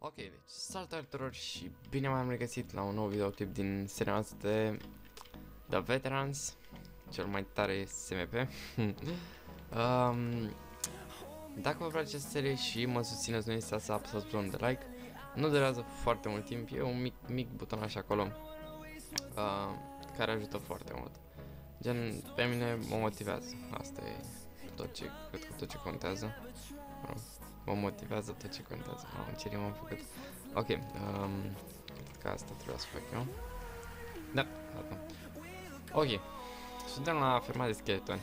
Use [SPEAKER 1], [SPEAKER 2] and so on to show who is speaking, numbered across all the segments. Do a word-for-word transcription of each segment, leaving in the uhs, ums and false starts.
[SPEAKER 1] Ok, deci salutare tuturor și bine m-am regăsit la un nou videoclip din seria noastră de The Veterans, cel mai tare S M P. um, Dacă vă place această serie și mă susțineți, nu este să apăsați butonul de like. Nu durează foarte mult timp, e un mic, mic buton așa acolo uh, care ajută foarte mult. Gen, pe mine mă motivează, asta e tot ce, cred că tot ce contează. Mă motivează tot ce contează. Am ce rimă am făcut. Ok, um, cred că asta trebuia să fac eu. Da, gata. Ok, suntem la ferma de scheletoni.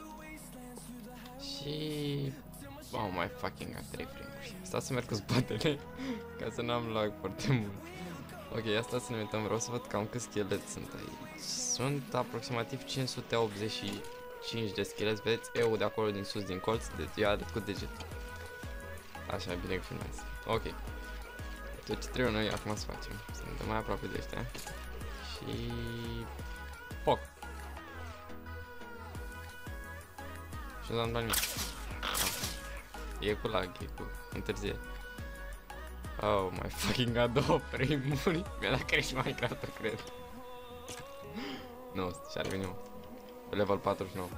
[SPEAKER 1] Și... Oh my fucking god, trei frame-uri. Asta să merg cu spatele, ca să n-am lag foarte mult. Ok, asta să ne uităm, vreau să văd cam câți scheleți sunt aici. Sunt aproximativ cinci sute optzeci și cinci de scheleți, vedeți eu de acolo din sus, din colț, deci eu arăt cu degetul. Așa, bine că filmez. Ok. Tot ce trebuie noi acum să facem. Suntem mai aproape de ăștia. Și... Foc. Și nu am dat nimic. E cu lag, e cu întârziere. Oh my fucking god, două frame-uri. Mi-a dat crash Minecraft-ul, cred. Nu, și-ar veni eu. Pe level patruzeci și nouă.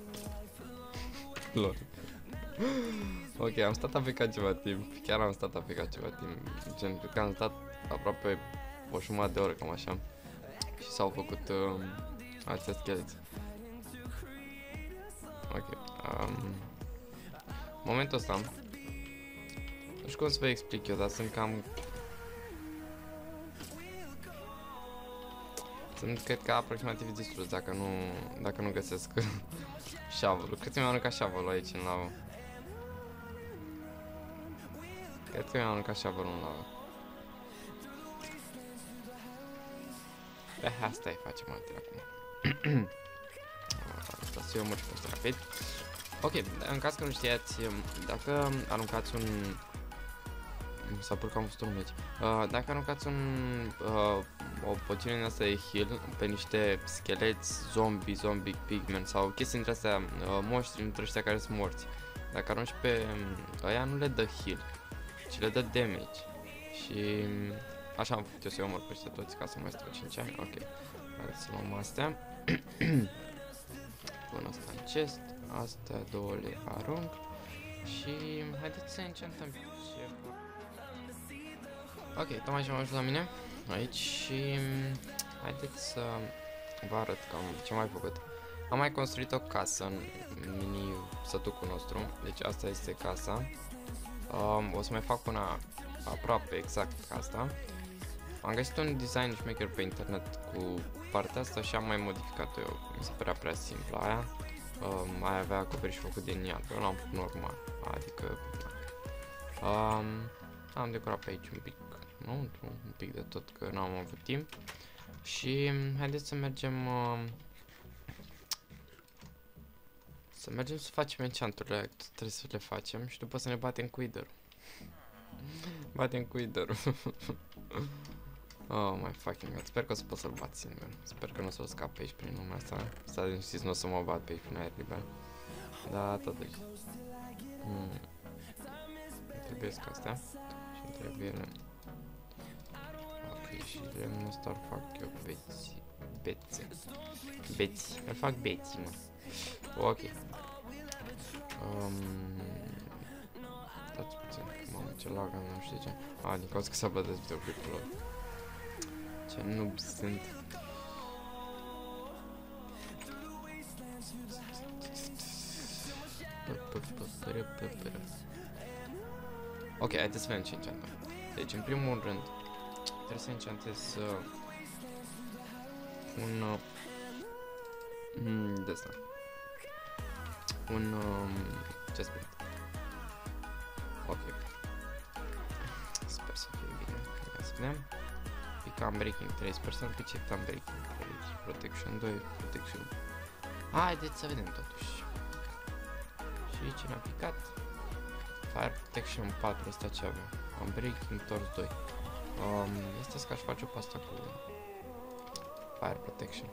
[SPEAKER 1] Lol. Ok, am stat aplicat ceva timp, chiar am stat aplicat ceva timp, gen, cred că am stat aproape o jumătate de oră, cam așa, și s-au făcut um, astea scheleți. Ok, um, momentul ăsta, nu știu cum să vă explic eu, dar sunt cam... Sunt, cred că, aproximativ distrus dacă nu, dacă nu găsesc shovel-ul. Cred că mi-am aruncat shovel-ul aici în lavă. Cred că mi-am aruncat shovel-ul în lavă. Pe asta îi facem altele acum. Asta să eu mă foarte rapid. Ok, în caz că nu știați, dacă aruncați un... S-a părut că am văzut un meci. Uh, dacă aruncați un, uh, o poțiune din asta de heal pe niște scheleți, zombie, zombie, pigmen sau chestii dintre astea, uh, monștri dintre ăștia care sunt morți, dacă arunci pe ăia nu le dă heal, ci le dă damage. Și așa am făcut eu să-i omor pe ăștia toți ca să mai stau cinci ani. Ok, hai să luăm astea. Pun asta în chest, astea două le arunc și haideți să încercăm ceva. Ok, tocmai ce am ajuns la mine aici și haideți să vă arăt cam ce am mai făcut. Am mai construit o casă în mini sătucul nostru, deci asta este casa. Um, o să mai fac una aproape exact ca asta. Am găsit un design maker pe internet cu partea asta și am mai modificat-o eu, mi se părea prea simplă aia. Um, mai avea acoperiș făcut din iad, eu l-am făcut normal, adică... Um, am decorat pe aici un pic, nu, un pic de tot, că nu am avut timp. Și haideți să mergem uh, Să mergem să facem enchant-urile, trebuie să le facem și după să ne batem cu Wither-ul. Batem cu Wither-ul. Oh my fucking god, sper că o să pot să-l bat singur. Sper că nu o să-l scap pe aici prin lumea asta. Stai liniștiți, nu o să mă bat pe aici prin aer liber. Da, totuși. Hmm. Trebuie să astea. Și trebuie ele. Ok, și lemnul ăsta îl fac eu beți. Bețe. Beți. Îl fac beți, mă. Ok. Um, Stați puțin, mamă, ce lag am, nu știu ce. A, din cauza că s-a bădesc videoclipul lor. Ce noob sunt. Ok, haideți să vedem ce enchantăm. Deci, în primul rând, trebuie să enchantez uh, un... Uh, mm, de asta. Un... Um, ce spune? Ok. Sper să fie bine. Hai să vedem. Pick am breaking treizeci la sută, pick am breaking trei, protection doi, protection. Haideți să vedem totuși. Și ce ne-a picat? Fire protection patru, asta ce avem? Am breaking torch doi. Um, este să aș face o pasta cu fire protection.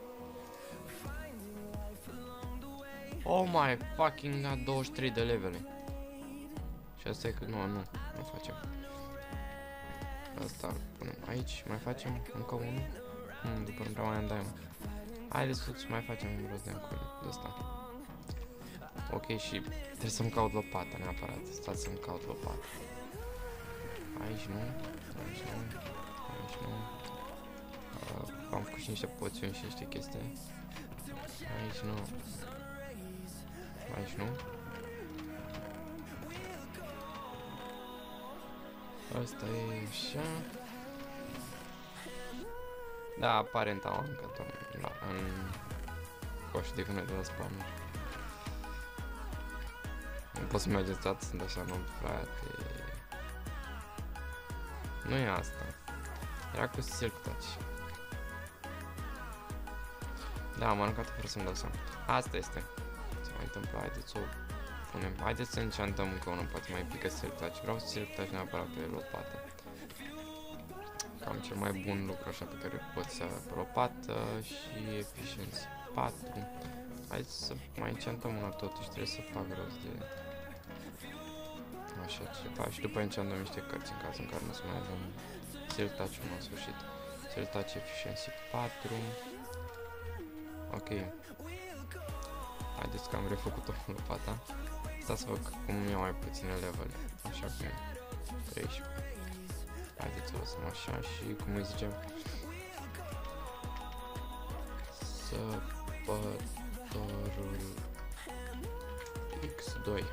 [SPEAKER 1] Oh my fucking god, douăzeci și trei de levele. Și asta e că nu, nu, nu facem. Asta îl punem aici. Mai facem încă unul. Hmm, după nu prea mai am diamond. Haideți să mai facem un rost de încă de asta. Ok, și trebuie să-mi caut lopata neapărat. Stați să-mi caut lopata. Aici nu. Aici nu. Aici nu. Uh, am făcut și niște poțiuni și niște chestii. Aici nu. Aici nu. Asta e așa. Da, aparent am încă la, în coș de când de la spawn. Nu pot să mergeți toate, sunt așa nou, frate. Nu e asta. Era cu silk touch. Da, am aruncat fără să-mi dau seama. Asta este. Se mai întâmplă, haideți să o punem. Haideți să închantăm încă unul, poate mai pică silk touch. Vreau silk touch neapărat pe lopată. Cam cel mai bun lucru așa pe care pot să lopată și efficiency patru. Haideți să mai închantăm una totuși, trebuie să fac rost de așa ceva și după închantăm niște cărți în cazul în care nu să mai avem silk touch-ul în sfârșit. Silk touch efficiency patru. Ok. Haideți că am refăcut-o lopata. Stați să văd cum iau mai puține level. Așa cum e. treisprezece. Haideți să o lăsăm așa și cum îi zicem? Săpătorul X doi.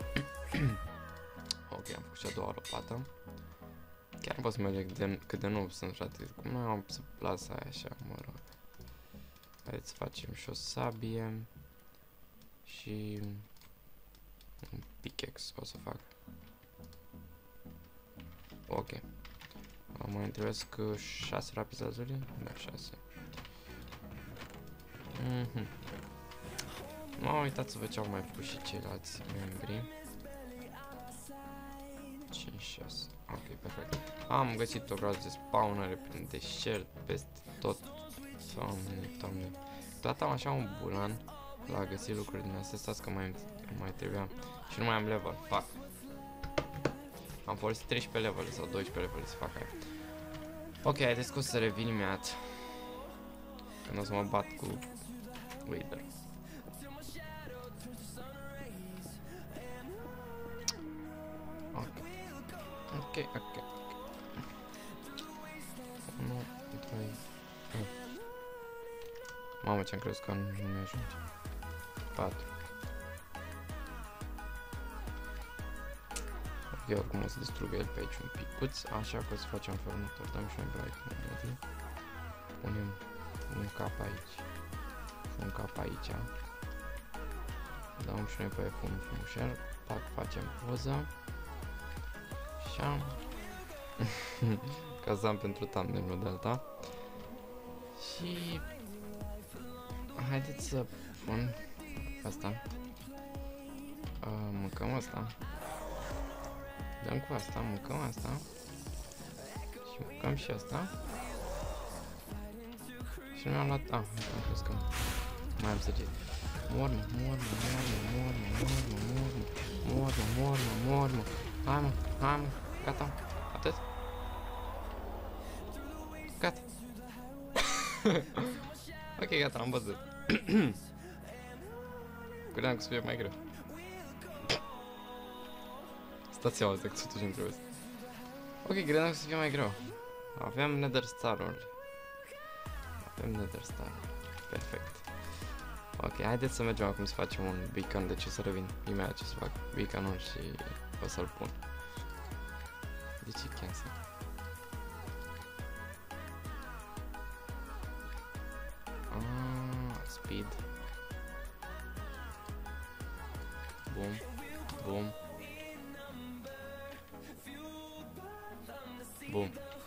[SPEAKER 1] Ok, am făcut și a doua lopată. Chiar nu pot să merg de, cât de nou sunt, frate. Cum nu am să las aia așa, mă rog. Haideți să facem și o sabie. Și un pickaxe o să fac. Ok. Mai trebuiesc șase rapizi azuri? Da, șase. Mhm. M-am uitat să văd ce au mai făcut și ceilalți membri. cinci șase. Ok, perfect. Am găsit o groază de spawnere prin deșert, peste tot. Doamne, doamne. Toată am așa un bulan la găsit lucruri din astea. Stați că mai, mai trebuia. Și nu mai am level. Fuck. Am folosit treisprezece level sau doisprezece level să fac aia. Ok, haideți că o să revin imediat. Când o să mă bat cu Wither. Ok. Ok, ok. unu, doi, unu. Mamă, ce-am crezut că nu mi-ajunge. patru. Ok, oricum o să distrugă el pe aici un picuț, așa că o să facem felul următor. Dăm și noi bright mode. Punem un cap aici și un cap aici. Dăm și noi pe F unu frumușel. Tac, facem poză. Așa. Ca să am pentru thumbnail-ul de alta. Și haideți să pun asta. Uh, mâncăm asta. Dăm cu asta, mâncăm asta. Și mâncăm și asta. Și nu mi-am luat... Ah, am crezut că mai am săget. Mormă, mormă, mormă, mormă, mormă, mormă, mormă, mormă, mormă. Hai mă, hai mă, gata, atât? Gata. Ok, gata, am văzut. Credeam că să fie mai greu. Stați seama de cât ce-mi trebuie. Ok, credeam că să fie mai greu. Avem Nether Star-ul. Avem Nether Star. Perfect. Ok, haideți să mergem acum să facem un beacon, deci o să revin imediat ce să fac beacon-ul și o să-l pun. De ce cancel? Ah, speed. Boom. Boom. Boom.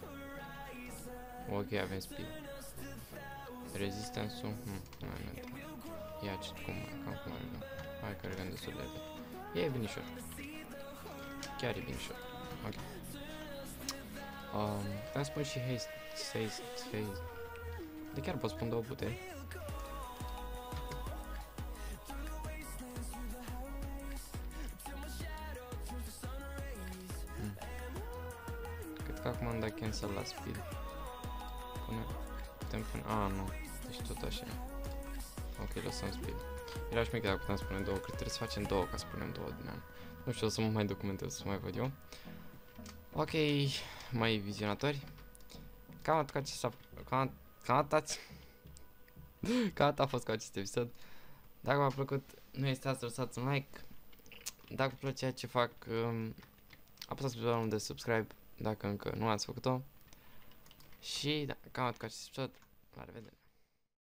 [SPEAKER 1] Ok, avem speed. Rezistențul? Hmm, nu mai mentat. Ia ce cum, cam cum arătăm. Hai că regăm destul de repede. E binișor. Chiar e binișor. Ok. Um, am spun și haste, haste, haste. De chiar pot spun două puteri. Hmm. Cred că acum am dat cancel la speed. Pune, putem pune, a, nu, deci tot așa. Ok, lăsăm speed. Era șmecher dacă putem spune două, cred că trebuie să facem două ca să punem două din an. Nu știu, o să mă mai documentez, să mai văd eu. Ok, mai vizionatori. Cam atât cu acesta, cam, cam atât. Cam atât a fost cu acest episod. Dacă v-a plăcut, nu este să lăsați un like. Dacă vă place ceea ce fac, um, apăsați pe butonul de subscribe dacă încă nu ați făcut-o. Și da, cam atât cu acest episod. La revedere!